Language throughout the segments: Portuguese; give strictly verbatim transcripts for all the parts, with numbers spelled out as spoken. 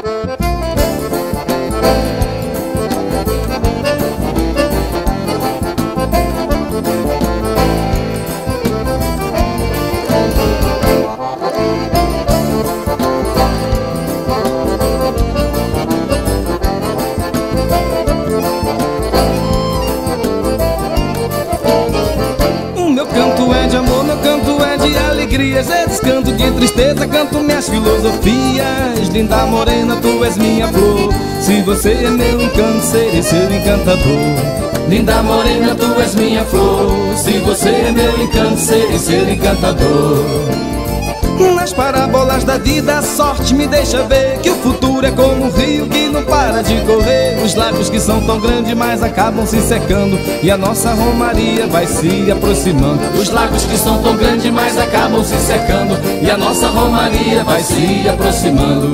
Às vezes canto de tristeza, canto minhas filosofias. Linda morena, tu és minha flor. Se você é meu encanto, serei seu encantador. Linda morena, tu és minha flor. Se você é meu encanto, serei seu encantador. Nas parábolas da vida a sorte me deixa ver que o futuro é como um rio que não para de correr. Os lábios que são tão grandes mas acabam se secando e a nossa romaria vai se aproximando. Os lagos que são tão grandes mas acabam se secando e a nossa romaria vai se aproximando.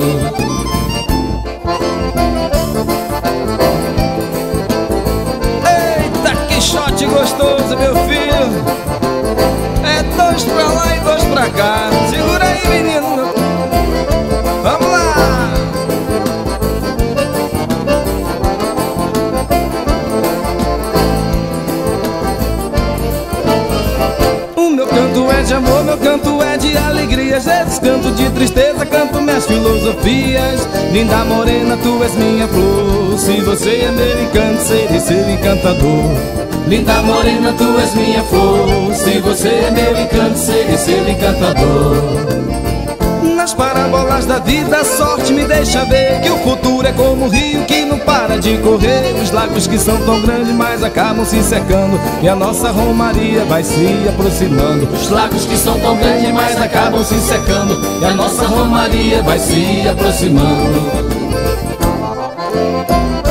Eita, que shot gostoso, meu filho! É dois pra lá e dois pra cá. Segura aí, menino. Vamos lá. O meu canto é de amor, meu canto é de alegria. Às vezes canto de tristeza, canto minhas filosofias. Linda morena, tu és minha flor. Se você é meu encanto, serei seu encantador. Linda morena, tu és minha flor. Se você é meu encanto, serei seu encantador. Nas parábolas da vida a sorte me deixa ver que o futuro é como um rio que não para de correr. Os lagos que são tão grandes mas acabam se secando e a nossa romaria vai se aproximando. Os lagos que são tão grandes mas acabam se secando e a nossa romaria vai se aproximando.